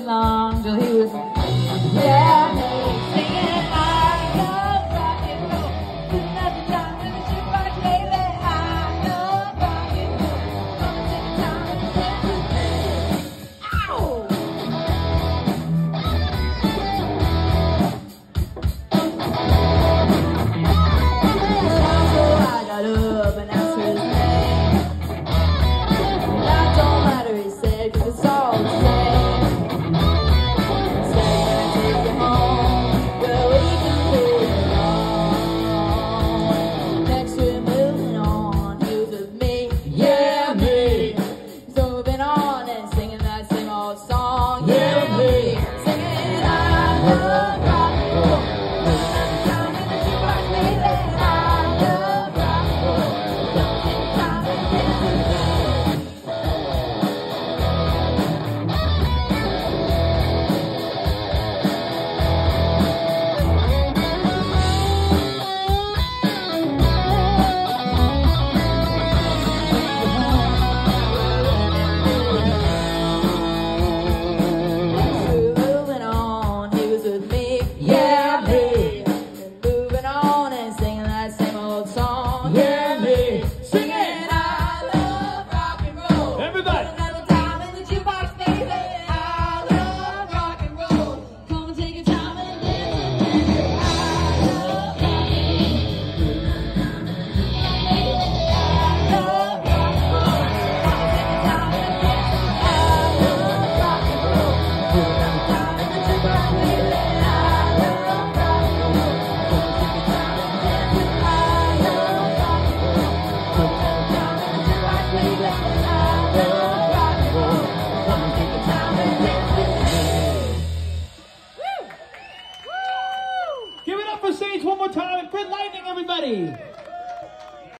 long till he was, yeah, singing I love rock and roll. Another time in the jukebox, baby. I love rock and roll. Come take time and dance with me. Ow! So I got up and asked for his name. That don't matter, he said, 'cause it's all the same. Give it up for Sage one more time and Quit Lightning, everybody!